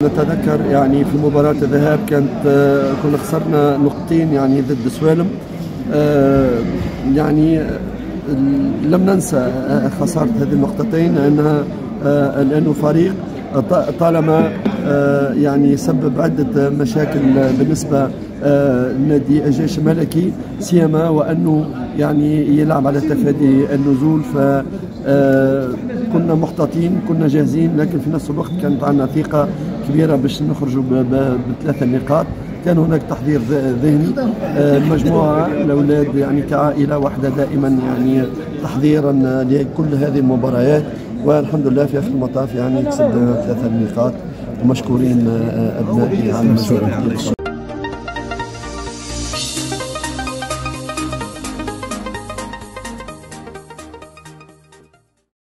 نتذكر يعني في مباراة الذهاب كانت كنا خسرنا نقطتين يعني ضد سوالم. يعني لم ننسى خسارة هذه النقطتين لأنه فريق طالما يعني سبب عدة مشاكل بالنسبة لنادي الجيش الملكي، سيما وأنه يعني يلعب على تفادي النزول. ف كنا محتاطين، كنا جاهزين، لكن في نفس الوقت كانت عندنا ثقة كبيرة باش نخرجوا بثلاثة نقاط. كان هناك تحضير ذهني، المجموعة الأولاد يعني كعائلة واحدة دائما يعني تحضيرا لكل هذه المباريات، والحمد لله في آخر المطاف يعني كسبنا ثلاثة نقاط، ومشكورين أبنائي على المجهود.